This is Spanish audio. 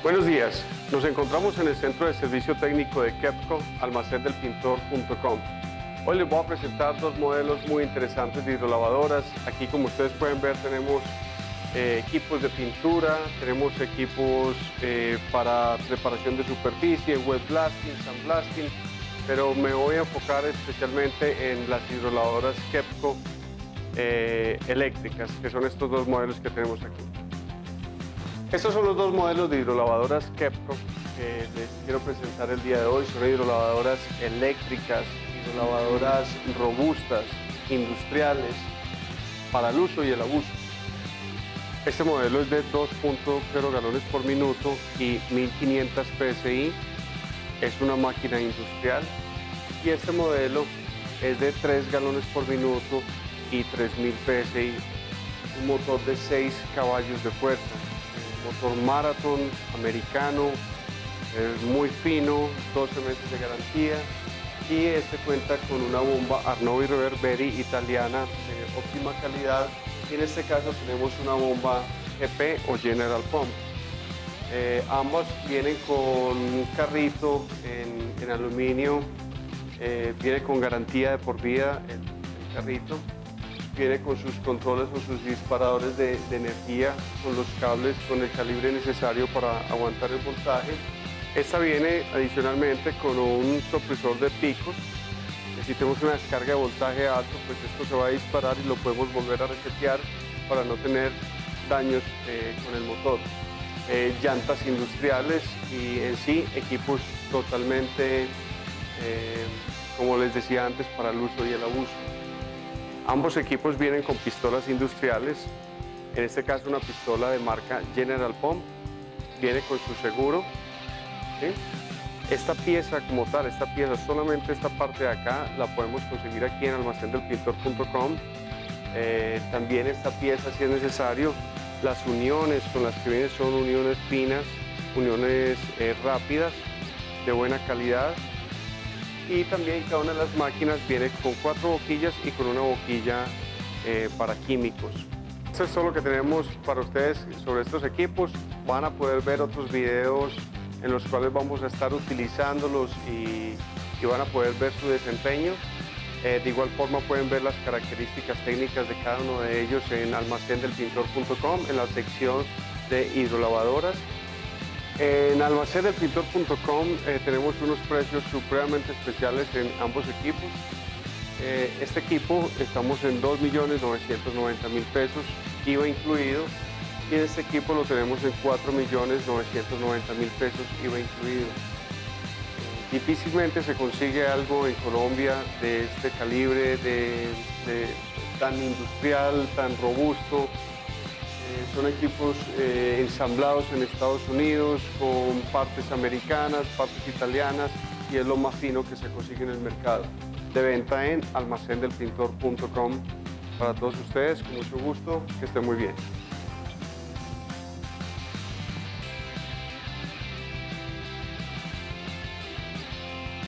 Buenos días, nos encontramos en el Centro de Servicio Técnico de KEPCO, almacendelpintor.com. Hoy les voy a presentar dos modelos muy interesantes de hidrolavadoras. Aquí, como ustedes pueden ver, tenemos equipos de pintura, tenemos equipos para preparación de superficie, wet blasting, sandblasting, pero me voy a enfocar especialmente en las hidrolavadoras KEPCO eléctricas, que son estos dos modelos que tenemos aquí. Estos son los dos modelos de hidrolavadoras KEPCO que les quiero presentar el día de hoy. Son hidrolavadoras eléctricas, hidrolavadoras robustas, industriales, para el uso y el abuso. Este modelo es de 2.0 galones por minuto y 1500 PSI. Es una máquina industrial. Y este modelo es de 3 galones por minuto y 3000 PSI. Un motor de 6 caballos de fuerza. Motor Marathon americano, es muy fino, 12 meses de garantía, y este cuenta con una bomba Arnovi Reverberi italiana de óptima calidad, y en este caso tenemos una bomba GP o General Pump. Ambas vienen con un carrito en aluminio, viene con garantía de por vida el carrito. Viene con sus controles o sus disparadores de energía, con los cables, con el calibre necesario para aguantar el voltaje. Esta viene adicionalmente con un supresor de picos. Si tenemos una descarga de voltaje alto, pues esto se va a disparar y lo podemos volver a resetear para no tener daños con el motor. Llantas industriales y en sí equipos totalmente, como les decía antes, para el uso y el abuso. Ambos equipos vienen con pistolas industriales, en este caso una pistola de marca General Pump, viene con su seguro. ¿Sí? Esta pieza como tal, solamente esta parte de acá, la podemos conseguir aquí en almacendelpintor.com. También esta pieza, si es necesario, las uniones con las que vienen son uniones finas, uniones rápidas, de buena calidad. Y también cada una de las máquinas viene con 4 boquillas y con una boquilla para químicos. Esto es todo lo que tenemos para ustedes sobre estos equipos. Van a poder ver otros videos en los cuales vamos a estar utilizándolos y van a poder ver su desempeño. De igual forma pueden ver las características técnicas de cada uno de ellos en almacendelpintor.com en la sección de hidrolavadoras. En almacendelpintor.com tenemos unos precios supremamente especiales en ambos equipos. Este equipo estamos en 2.990.000 pesos, IVA incluido, y este equipo lo tenemos en 4.990.000 pesos, IVA incluido. Difícilmente se consigue algo en Colombia de este calibre, tan industrial, tan robusto. Son equipos ensamblados en Estados Unidos con partes americanas, partes italianas, y es lo más fino que se consigue en el mercado. De venta en almacendelpintor.com. Para todos ustedes, con mucho gusto, que estén muy bien.